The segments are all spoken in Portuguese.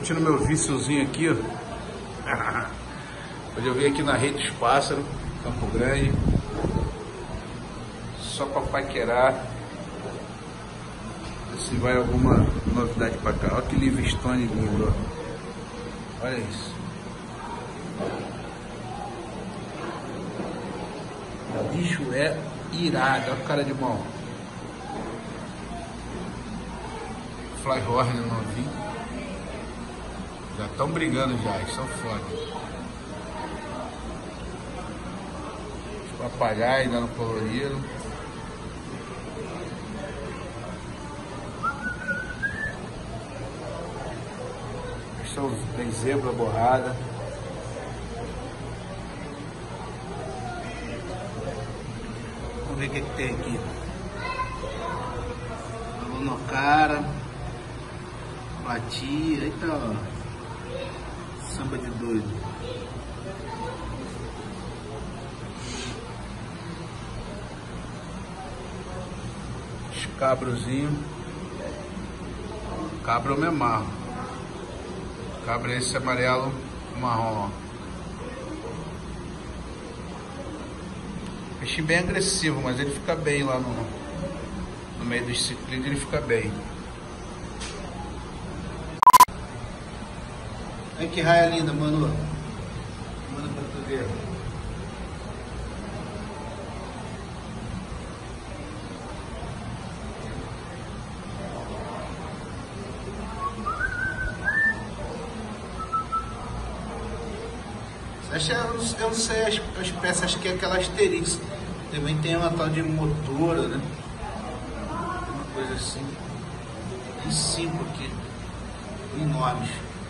Curtindo meu viciozinho aqui, ó. Hoje eu vim aqui na Rede dos Pássaros, Campo Grande, só pra paquerar. Ver se vai alguma novidade pra cá. Olha que Livingstone lindo, ó. Olha isso. O bicho é irado, olha a cara de mão. Flyhorn novinho. Já estão brigando já, eles são foda. Os papagaios ainda não coloriram. Tem zebra borrada. Vamos ver o que tem aqui. Cara, batia, eita, ó. Samba de doido. Os cabrozinhos. Cabra eu me amarro. Cabra é esse amarelo marrom. Peixinho bem agressivo, mas ele fica bem lá no meio dos ciclídeos, ele fica bem. Olha que raia linda, mano. Manda pra tu ver. Eu não sei a espécie, acho que é aquela Asterix. Também tem uma tal de motora, né? Uma coisa assim. Tem 5 aqui. Enormes.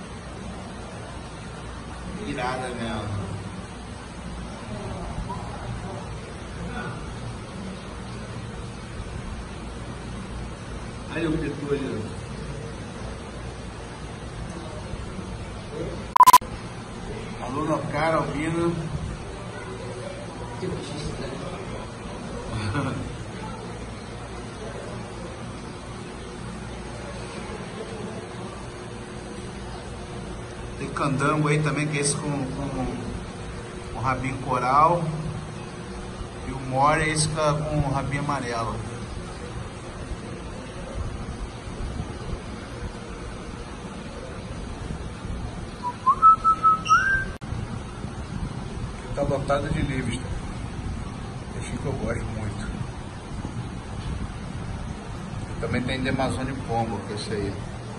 Irada mesmo. Olha o petu ali. Alô, no cara, albino. Tem candango aí também, que é esse com rabinho coral. E o more é esse com rabinho amarelo. Tá lotado de livros. Peixinho que eu gosto muito. E também tem Demazone Pombo, que é esse aí.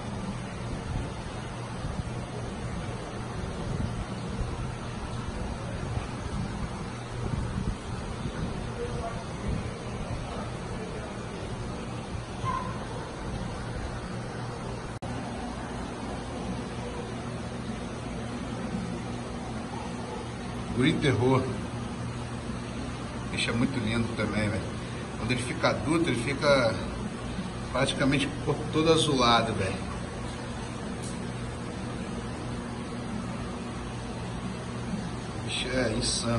Guri terror. Bicho é muito lindo também, velho. Quando ele fica adulto, ele fica praticamente o corpo todo azulado, velho. Bicho é insano.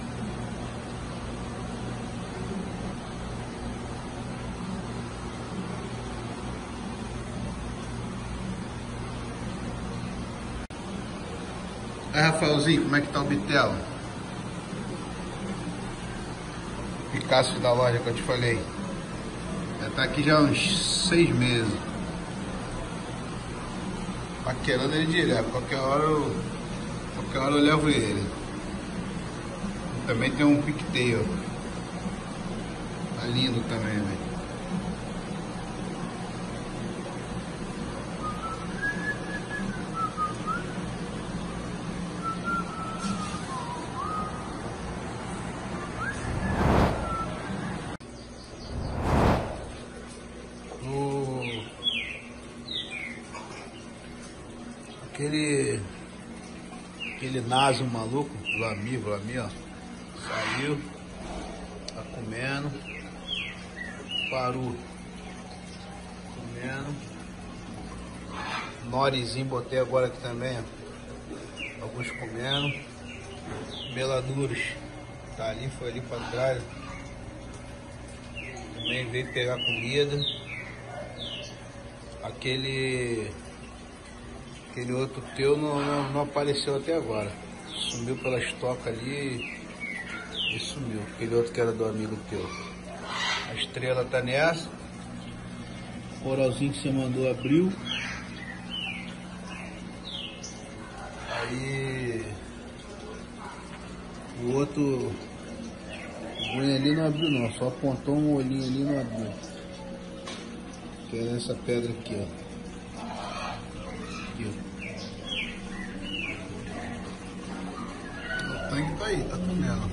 Aí, Rafaelzinho, como é que tá o bitelo? Picasso da loja que eu te falei. Já tá aqui já há uns 6 meses. Paquerando ele direto. Qualquer hora eu levo ele. Também tem um pigtail. Tá lindo também, velho. Aquele naso maluco, Vlami, ó, saiu, tá comendo, parou, comendo, norizinho botei agora aqui também, ó, alguns comendo, beladuros, tá ali, foi ali pra trás, também veio pegar comida, aquele Aquele outro teu não apareceu até agora. Sumiu pela estoca ali e sumiu. Aquele outro que era do amigo teu. A estrela tá nessa. O oralzinho que você mandou abriu. Aí o outro green ali não abriu não, só apontou um olhinho ali e não abriu. Que é essa pedra aqui, ó. Aqui, ó. O tanque tá aí, tá comendo.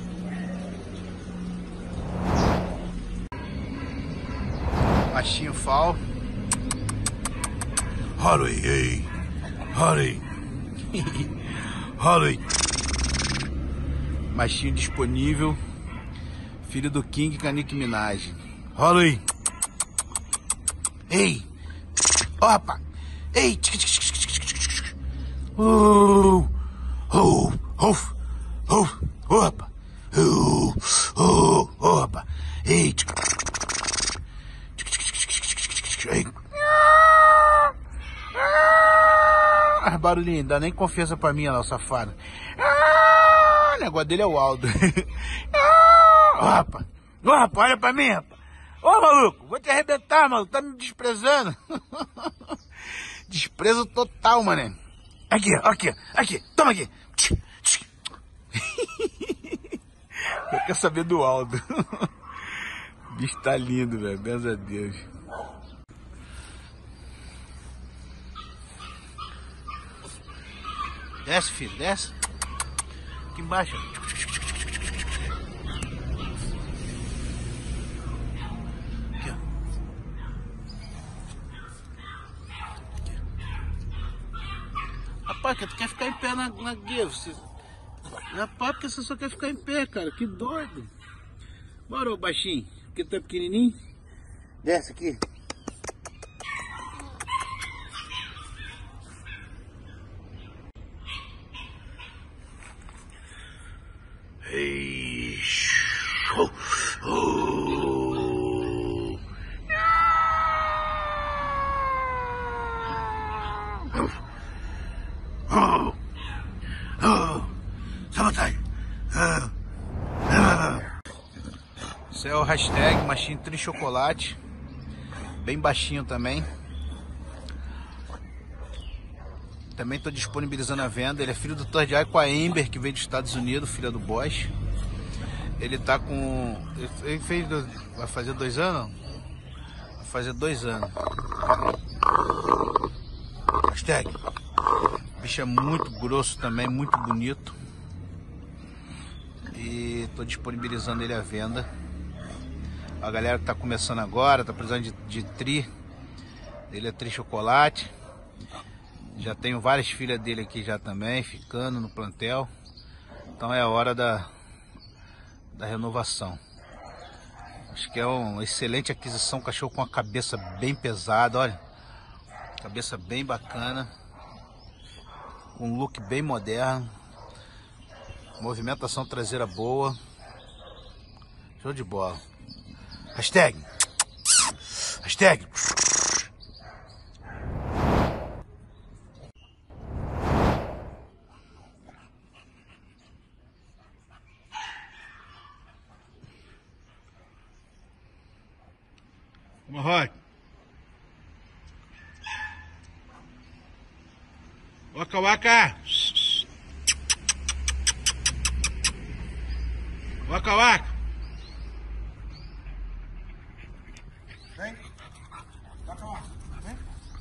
Machinho fal. Hurry, hey. Hurry. Hurry. Machinho disponível. Filho do King com a Nicki Minaj. Hurry. Ei. Opa. Ei. Opa. Opa. Ei. Barulhinho, dá nem confiança pra mim, não, safado. O negócio dele é o Aldo. Opa, olha pra mim, rapaz. Ô, maluco, vou te arrebentar, maluco. Tá me desprezando. Desprezo total, mané. Aqui, toma aqui. Eu quero saber do Aldo. O bicho tá lindo, velho. Graças a Deus. Desce, filho, desce. Aqui embaixo. Aqui, ó. Rapaz, tu quer ficar em pé na guia. Rapaz, porque você só quer ficar em pé, cara. Que doido. Bora, ô baixinho. Porque tu é pequenininho. Desce aqui. Ei, Esse é o hashtag Machinho Tri Chocolate. Bem baixinho também. Também estou disponibilizando a venda. Ele é filho do Third Eye com a Amber, que veio dos Estados Unidos, filha do Bosch. Ele tá com... Ele fez... Vai fazer 2 anos? Vai fazer 2 anos. Hashtag. O bicho é muito grosso também, muito bonito. E estou disponibilizando ele à venda. A galera que tá começando agora, tá precisando de tri. Ele é Tri Chocolate. Já tenho várias filhas dele aqui já também, ficando no plantel. Então é a hora da renovação. Acho que é uma excelente aquisição. Cachorro com a cabeça bem pesada, olha. Cabeça bem bacana. Com um look bem moderno. Movimentação traseira boa. Show de bola. Hashtag. Vamos, Rock. Waka waka. Waka waka. Vem. Waka waka. Vem.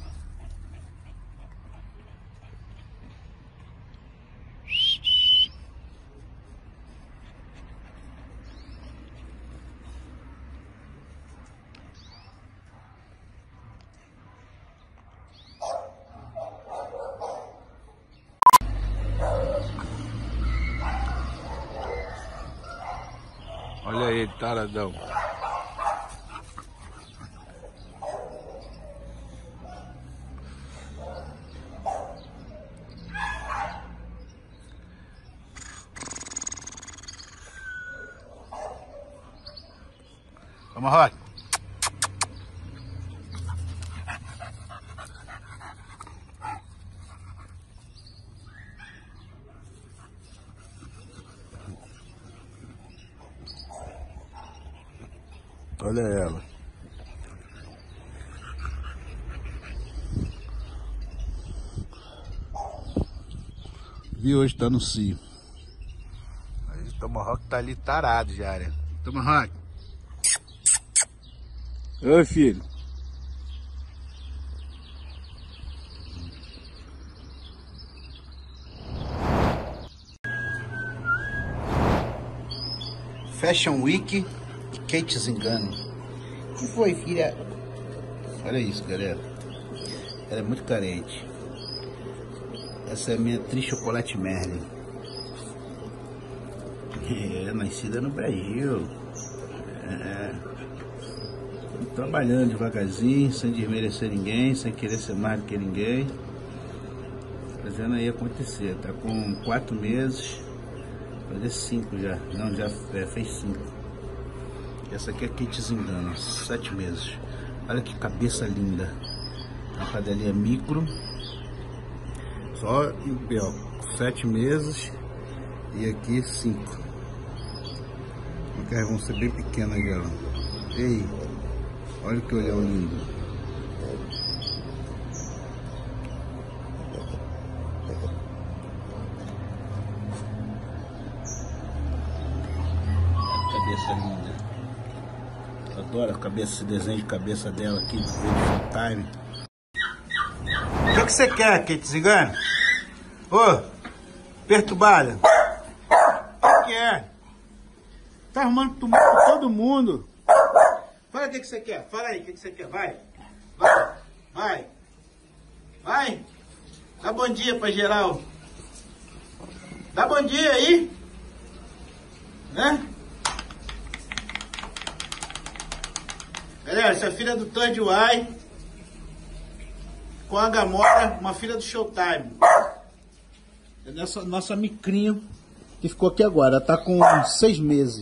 Olha ele, taradão. Vamos, Rock. Vi hoje, tá no cio. Aí o Tomahawk tá ali tarado já, né? Tomahawk. Oi, filho. Fashion Week e Kate Zingano. O que foi, filha? Olha isso, galera. Ela é muito carente. Essa é a minha Tri Chocolate Merlin. É nascida no Brasil. Trabalhando devagarzinho, sem desmerecer ninguém, sem querer ser mais do que ninguém. Fazendo aí acontecer. Tá com 4 meses. Fazer 5 já. Não, já fez 5. Essa aqui é Kate Zingano, 7 meses. Olha que cabeça linda. Uma cadelinha micro. Só e ó, 7 meses. E aqui 5. Porque vão ser bem pequenas agora. Ei, olha que olhão lindo. Cabeça linda. Eu adoro a cabeça, esse desenho de cabeça dela aqui, do Showtime. O que você quer, Kate Zingano? Ô, perturbada. O que é? Tá arrumando tumulto com todo mundo. Fala o que você quer. Fala aí o que você quer. Vai. Vai. Vai. Vai. Dá bom dia pra geral. Dá bom dia aí. Né? Galera, essa é a filha do Third Eye com a Gamora, uma filha do Showtime. É nossa micrinho que ficou aqui agora. Ela tá com 6 meses.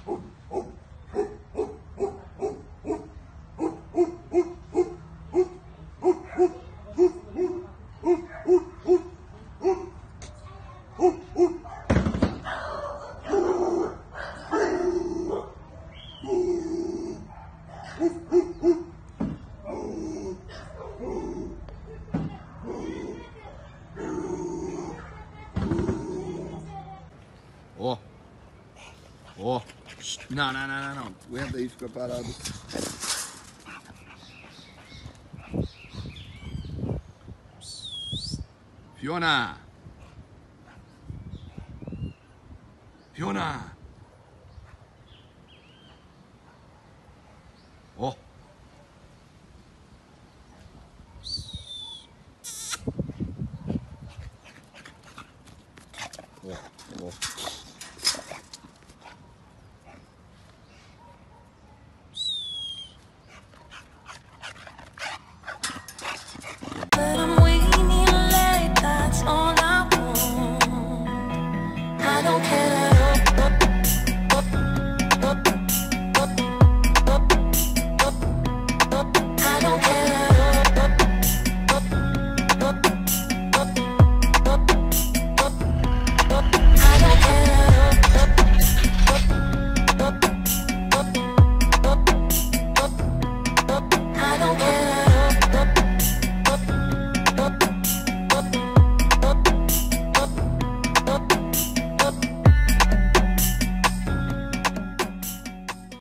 Ó. Ó. Não. Aguenta aí, fica parado. Fiona. Fiona. Ó.